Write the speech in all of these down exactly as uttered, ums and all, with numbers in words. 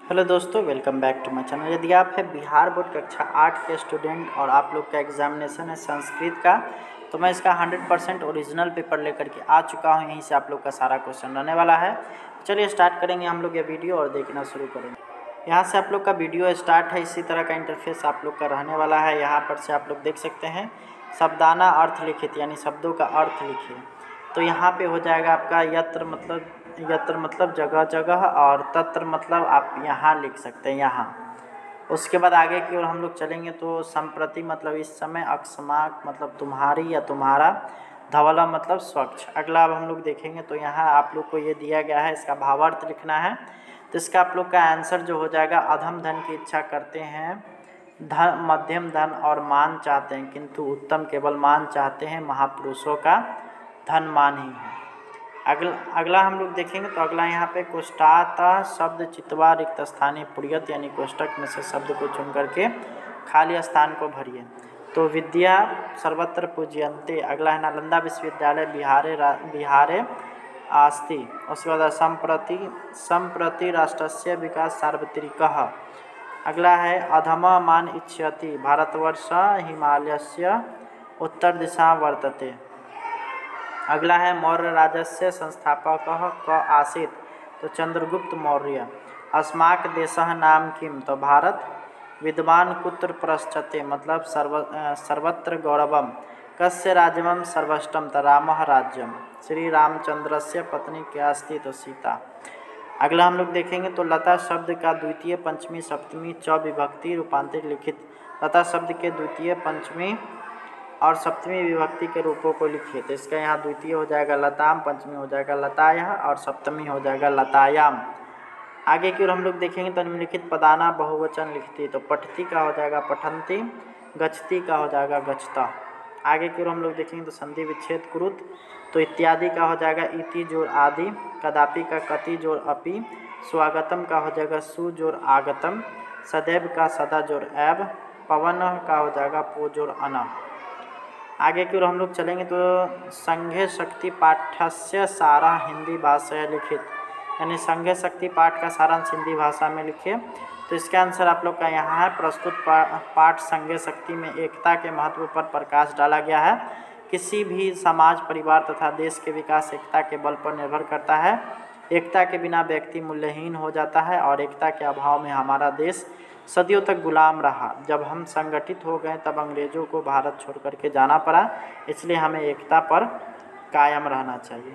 Hello दोस्तों, welcome back to my channel. यदि आप है बिहार बोर्ड कक्षा आठ के स्टूडेंट और आप लोग का एग्जामिनेशन है संस्कृत का, तो मैं इसका हंड्रेड परसेंट ओरिजिनल पेपर लेकर के आ चुका हूं। यहीं से आप लोग का सारा क्वेश्चन रहने वाला है। चलिए स्टार्ट करेंगे हम लोग ये वीडियो और देखना शुरू करेंगे। यहाँ से आप लोग का वीडियो स्टार्ट है। इसी तरह का इंटरफेस आप लोग का रहने वाला है। यहाँ पर से आप लोग देख सकते हैं शब्दाना अर्थ लिखित, यानी शब्दों का अर्थ लिखिए। तो यहाँ पे हो जाएगा आपका यत्र मतलब यत्र मतलब जगह जगह, और तत्र मतलब आप यहाँ लिख सकते हैं यहाँ। उसके बाद आगे की ओर हम लोग चलेंगे तो संप्रति मतलब इस समय, अकस्मात मतलब तुम्हारी या तुम्हारा, धवला मतलब स्वच्छ। अगला अब हम लोग देखेंगे तो यहाँ आप लोग को ये दिया गया है, इसका भावार्थ लिखना है। तो इसका आप लोग का आंसर जो हो जाएगा, अधम धन की इच्छा करते हैं, धन मध्यम धन और मान चाहते हैं, किंतु उत्तम केवल मान चाहते हैं, महापुरुषों का धन मान ही है। अगला अगला हम लोग देखेंगे तो अगला यहाँ पे कोष्ठाता शब्द चित्वा रिक्त स्थानीय पुर्यत, यानी कोष्ठक में से शब्द को चुन करके खाली स्थान को भरिए। तो विद्या सर्वत्र पूज्यन्ते। अगला है नालंदा विश्वविद्यालय बिहारे बिहारे आस्ति। उसके बाद संप्रति संप्रति राष्ट्रस्य विकास सार्वत्रिकः। अगला है अधमा मान इच्छति, भारतवर्ष हिमालयस्य उत्तर दिशा वर्तते। अगला है मौर्य राजस्य संस्थापक क आसीत्, तो चंद्रगुप्त मौर्य। अस्माक देशः नाम किम, तो भारत। विद्वान कुत्र प्रश्चते मतलब सर्व सर्वत्र गौरवम। कस्य राज्यम सर्वष्टम, तो रामः राज्यम। श्री रामचंद्रस्य पत्नी क्या अस्ति, तो सीता। अगला हम लोग देखेंगे तो लता शब्द का द्वितीय पंचमी सप्तमी च विभक्ति रूपांतरित लिखित। लता शब्द के द्वितीय पंचमी और सप्तमी विभक्ति के रूपों को लिखिए। तो इसका यहाँ द्वितीय हो जाएगा लताम, पंचमी हो जाएगा लतायः और सप्तमी हो जाएगा लतायाम। आगे की ओर हम लोग देखेंगे तो निम्नलिखित पदाना बहुवचन लिखती। तो पठती का हो जाएगा पठन्ति, गच्छति का हो जाएगा गच्छता। आगे की ओर हम लोग देखेंगे तो संधि विच्छेद कुरुत। तो इत्यादि का हो जाएगा इति जोड़ आदि, कदापि का कति जोड़ अपि, स्वागतम का हो जाएगा सु जोड़ आगतम, सदैव का सदा जोड़ एव, पवन का हो जाएगा पो जोड़ अन। आगे की ओर हम लोग चलेंगे तो संघे शक्ति पाठ्यस्य सारा हिंदी भाषा लिखित, यानी संघे शक्ति पाठ का सारांश हिंदी भाषा में लिखिए। तो इसका आंसर आप लोग का यहाँ है, प्रस्तुत पा, पाठ संघे शक्ति में एकता के महत्व पर प्रकाश डाला गया है। किसी भी समाज, परिवार तथा देश के विकास एकता के बल पर निर्भर करता है। एकता के बिना व्यक्ति मूल्यहीन हो जाता है और एकता के अभाव में हमारा देश सदियों तक गुलाम रहा। जब हम संगठित हो गए तब अंग्रेज़ों को भारत छोड़ करके जाना पड़ा, इसलिए हमें एकता पर कायम रहना चाहिए।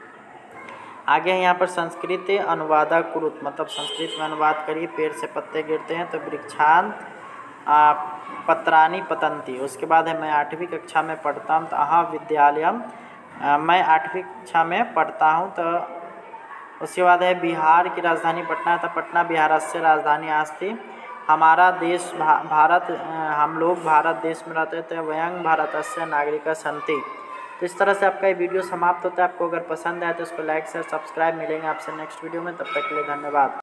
आगे यहाँ पर संस्कृत अनुवादा कुरुत मतलब संस्कृत में अनुवाद करिए। पेड़ से पत्ते गिरते हैं तो वृक्षांत पत्राणी पतंती। उसके बाद है मैं आठवीं कक्षा में पढ़ता हूँ, तो अहाँ विद्यालयम, मैं आठवीं कक्षा में पढ़ता हूँ। तो उसके बाद है बिहार की राजधानी पटना, तो पटना बिहारस्य राजधानी अस्ति। हमारा देश भा, भारत, हम लोग भारत देश में रहते थे। वयं भारतस्य नागरिक सन्ति। तो इस तरह से आपका ये वीडियो समाप्त होता है। आपको अगर पसंद आए तो इसको लाइक शेयर सब्सक्राइब। मिलेंगे आपसे नेक्स्ट वीडियो में, तब तक के लिए धन्यवाद।